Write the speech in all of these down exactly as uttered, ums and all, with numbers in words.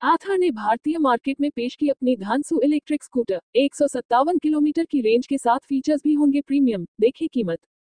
Author ने भारतीय market में पेश की अपनी धांसू इलेक्ट्रिक स्कूटर। एक सौ सत्तावन किलोमीटर की रेंज के साथ फीचर्स भी होंगे प्रीमियम। देखिए कीमत।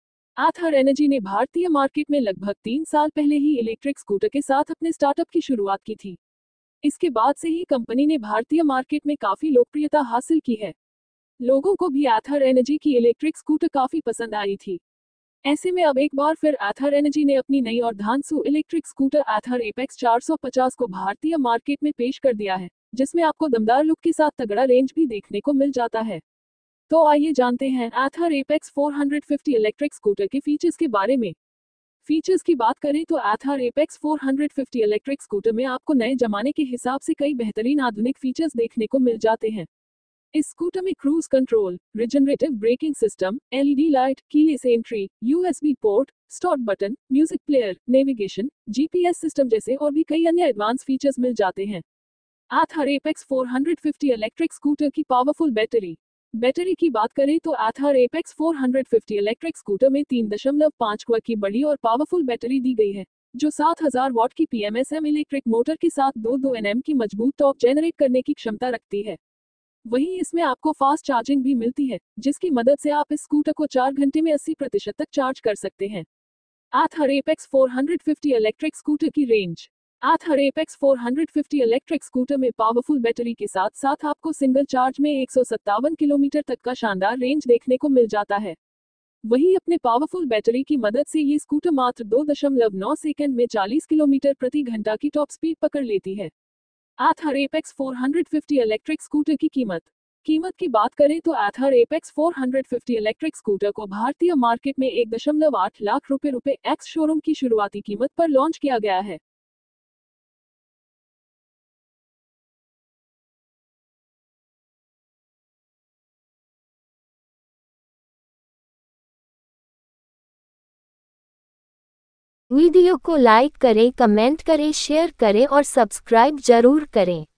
आथर एनर्जी ने भारतीय मार्केट में लगभग तीन साल पहले ही इलेक्ट्रिक स्कूटर के साथ अपने स्टार्टअप की शुरुआत की थी। इसके बाद से ही कंपनी ने भारतीय मार्केट में काफी लोकप्रियता हासिल की है। लोगों को भी आथर एनर्जी की इलेक्ट्रिक स्कूटर काफी पसंद आई थी। ऐसे में अब एक बार फिर आथर एनर्जी ने अपनी नई और धांसू इलेक्ट्रिक स्कूटर आथर एपेक्स चार सौ पचास को भारतीय मार्केट में पेश कर दिया है, जिसमें आपको दमदार लुक के साथ तगड़ा रेंज भी देखने को मिल जाता है। तो आइए जानते हैं आथर एपेक्स चार सौ पचास इलेक्ट्रिक स्कूटर के फीचर्स के बारे में। फीचर्स की बात करें तो आथर एपेक्स चार सौ पचास इलेक्ट्रिक स्कूटर में आपको नए जमाने के हिसाब से कई बेहतरीन आधुनिक फीचर्स देखने को मिल जाते हैं। इस स्कूटर में cruise control, regenerative braking system, LED light, keyless entry, USB port, start button, music player, navigation, GPS system जैसे और भी कई अन्य एडवांस फीचर्स मिल जाते हैं। आथर एपेक्स चार सौ पचास इलेक्ट्रिक स्कूटर की पावरफुल बैटरी। बैटरी की बात करें तो आथर एपेक्स चार सौ पचास इलेक्ट्रिक स्कूटर में तीन दशमलव पाँच क्वा की बड़ी और पावरफुल बैटरी दी गई है, जो सात हज़ार वाट की पीएमएसएम इलेक्ट्रिक मोटर के साथ दो दो एनएम की मजबूत टॉर्क जनरेट करने की क्षमता रखती है। वहीं इसमें आपको फास्ट चार्जिंग भी मिलती है, जिसकी मदद से आप इस स्कूटर को चार घंटे में अस्सी प्रतिशत तक चार्ज कर सकते हैं। आथर एपेक्स चार सौ पचास इलेक्ट्रिक स्कूटर की रेंज। आथर एपेक्स चार सौ पचास इलेक्ट्रिक स्कूटर में पावरफुल बैटरी के साथ साथ आपको सिंगल चार्ज में एक सौ सत्तावन किलोमीटर तक का शानदार रेंज देखने को मिल जाता है। वहीं अपने पावरफुल बैटरी की मदद से ये स्कूटर मात्र दो दशमलव नौ सेकंड में चालीस किलोमीटर प्रति घंटा की टॉप स्पीड पकड़ लेती है। आथर एपेक्स चार सौ पचास इलेक्ट्रिक स्कूटर की कीमत। कीमत की बात करें तो आथर एपेक्स चार सौ पचास इलेक्ट्रिक स्कूटर को भारतीय मार्केट में एक दशमलव आठ लाख रुपए रुपए एक्स शोरूम की शुरुआती कीमत पर लॉन्च किया गया है। वीडियो को लाइक करें, कमेंट करें, शेयर करें और सब्सक्राइब जरूर करें।